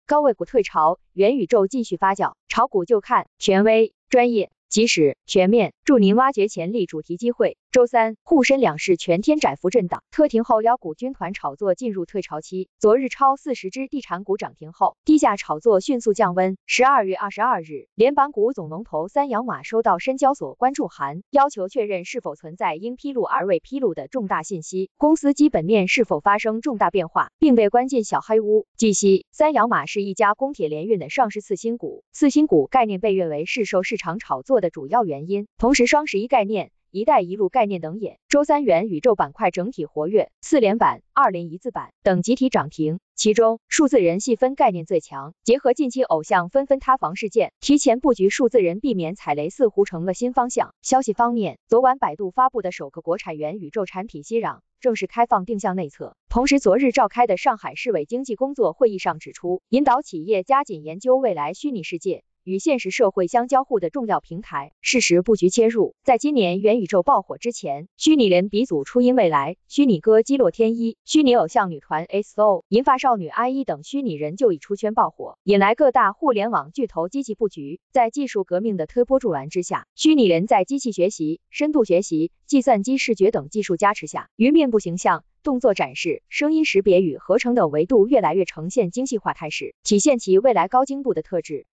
高位股退潮，元宇宙继续发酵，炒股就看权威、专业、及时、全面，助您挖掘潜力主题机会。周三，沪深两市全天窄幅震荡，特停后妖股军团炒作进入退潮期。昨日超40只地产股涨停后，低价炒作迅速降温。12月22日，联板股总龙头三洋马收到深交所关注函，要求确认是否存在应披露而未披露的重大信息，公司基本面是否发生重大变化，并被关进小黑屋。据悉，三洋马是一家公铁联运的上市次新股，次新股概念被认为是受市场炒作的主要原因，同时双11概念、一带一路概念等也。周三元宇宙板块整体活跃，4连板、20一字板等集体涨停，其中数字人细分概念最强，结合近期偶像纷纷塌房事件，提前布局数字人避免踩雷似乎成了新方向。消息方面，昨晚百度发布的首个国产元宇宙产品熙壤正式开放定向内测，同时昨日召开的上海市委经济工作会议上指出，引导企业加紧研究未来虚拟世界与现实社会相交互的重要平台，适时布局切入。在今年元宇宙爆火之前，虚拟人鼻祖初音未来、虚拟歌姬洛天依、虚拟偶像女团 SO、银发少女 IE 等虚拟人就已出圈爆火，引来各大互联网巨头积极布局。在技术革命的推波助澜之下，虚拟人在机器学习、深度学习、计算机视觉等技术加持下，于面部形象、动作展示、声音识别与合成等维度越来越呈现精细化态势，体现其未来高精度的特质。